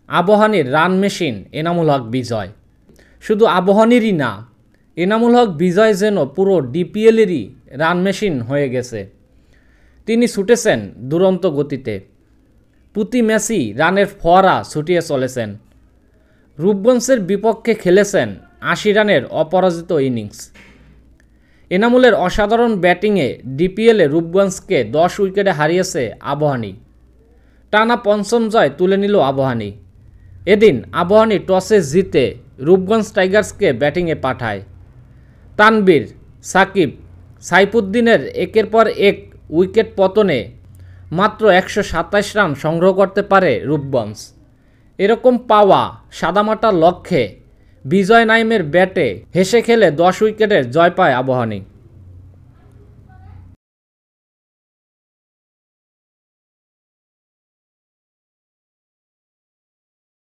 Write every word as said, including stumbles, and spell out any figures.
আবাহনীর run machine Enamul Haque Bijoy. শুধু আবাহনীরই না, এনামুল হক বিজয় যেন পুরো ডিপিএলেরই রান মেশিন হয়ে গেছে। তিনি ছুটেছেন দুরন্ত গতিতে, প্রতি ম্যাচই রানের ফোয়ারা ছুটিয়ে চলেছেন। রূপগঞ্জের বিপক্ষে খেলেছেন আশি রানের অপরাজিত ইনিংস। এনামুলের অসাধারণ ব্যাটিংয়ে ডিপিএলে রূপগঞ্জকে দশ উইকেটে হারিয়েছে আবাহনী। টানা পঞ্চম জয় তুলে নিল আবাহনী। এদিন আবাহনী টসে জিতে রূপগঞ্জ টাইগার্সকে ব্যাটিংয়ে পাঠায়। তানবীর, সাকিব, সাইফুদ্দিনের একের পর এক উইকেট পতনে মাত্র একশো সাতাশ রান সংগ্রহ করতে পারে রূপগঞ্জ। এরকম পাওয়া সাদামাটা লক্ষ্যে বিজয় নাইমের ব্যাটে হেসে খেলে দশ উইকেটের জয় পায় আবাহনী।